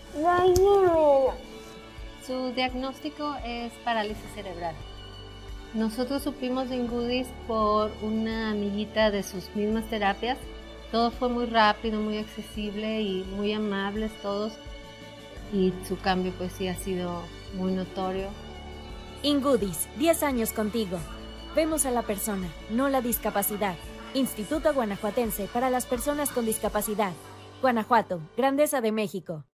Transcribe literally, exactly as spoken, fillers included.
Su diagnóstico es parálisis cerebral. Nosotros supimos de Ingudis por una amiguita de sus mismas terapias. Todo fue muy rápido, muy accesible y muy amables todos. Y su cambio pues sí ha sido muy notorio. Ingudis, diez años contigo. Vemos a la persona, no la discapacidad. Instituto Guanajuatense para las personas con discapacidad. Guanajuato, Grandeza de México.